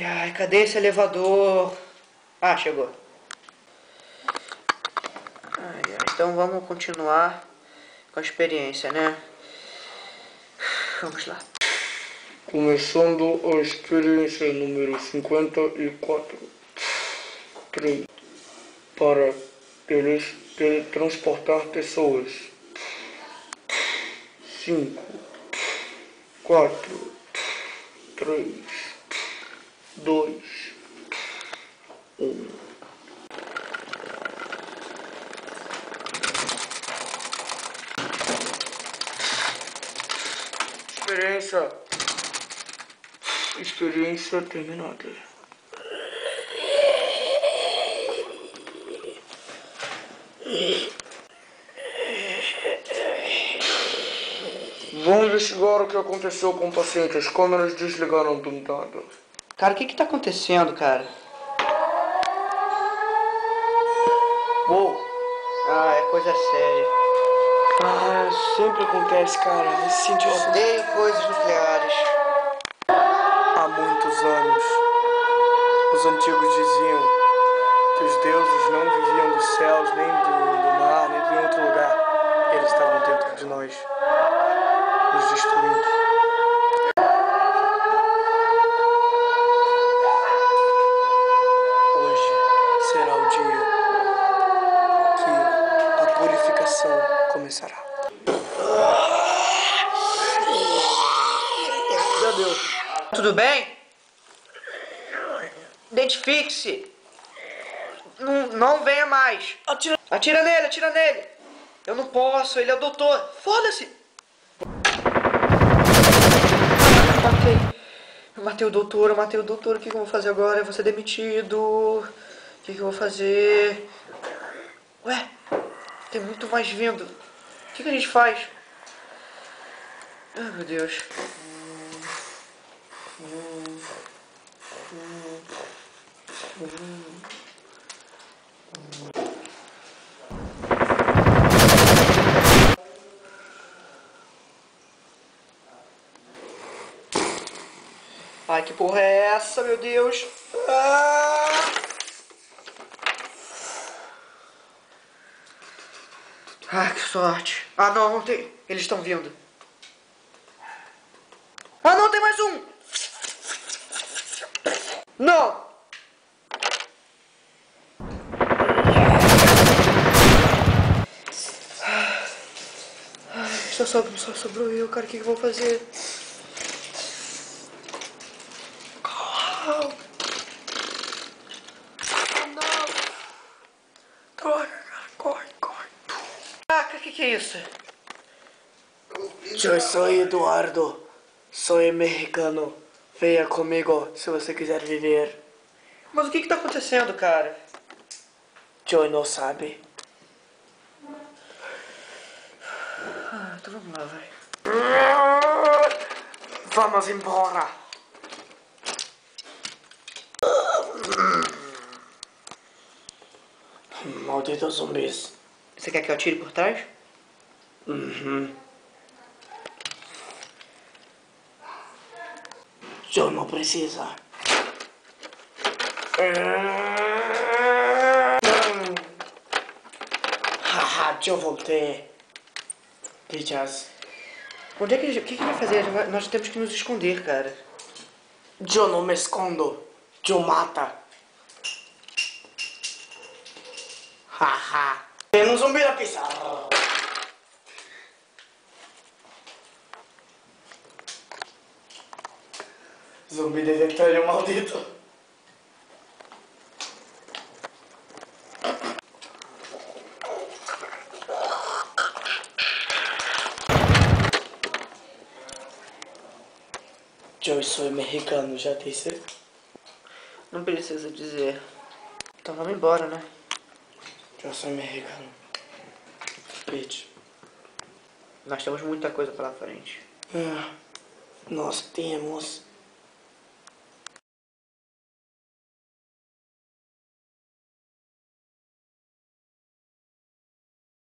ai, cadê esse elevador? Ah, chegou. Então vamos continuar com a experiência, né? Vamos lá. Começando a experiência número 54. 3. Para teletransportar pessoas. 5, 4, 3, 2, 1. Experiência terminada. Vamos investigar o que aconteceu com o paciente. As câmeras desligaram do nada. Cara, o que tá acontecendo, cara? Uou! Ah, é coisa séria. Ah, sempre acontece, cara. Esse cientista Odeio coisas nucleares. há muitos anos. Os antigos diziam que os deuses não viviam dos céus, nem do mar, nem de outro lugar. Eles estavam dentro de nós, nos destruindo. Hoje será o dia que a purificação começará. Já deu. Tudo bem? Identifique-se. Não venha mais. Atira nele. Eu não posso, ele é o doutor. Foda-se. Eu matei o doutor. O que eu vou fazer agora? Eu vou ser demitido. O que eu vou fazer? Ué, tem muito mais vindo. O que a gente faz? Ai, meu Deus. Ai, que porra é essa, meu Deus? Ah, que sorte. Ah, não tem. Eles estão vindo. Ah, não, tem mais um. Não. Só sobrou eu, cara. O que eu vou fazer? Caraca, que é isso? Eu sou Eduardo, sou mexicano. Venha comigo se você quiser viver. Mas o que tá acontecendo, cara? Eu não sabe. Ah, então vamos lá, vai. Vamos embora. Malditos zumbis. Você quer que eu atire por trás? Uhum. Eu não precisa. Haha, eu voltei. Bitches. Onde é que o que vai fazer? Nós temos que nos esconder, cara. Eu não me escondo. Eu mata. Haha. Tem um zumbi na pista. Zumbi detectário maldito. Eu sou mexicano, já disse? Não precisa dizer. Então vamos embora, né? Eu sou mexicano. Bitch. Nós temos muita coisa pela frente. Nós temos.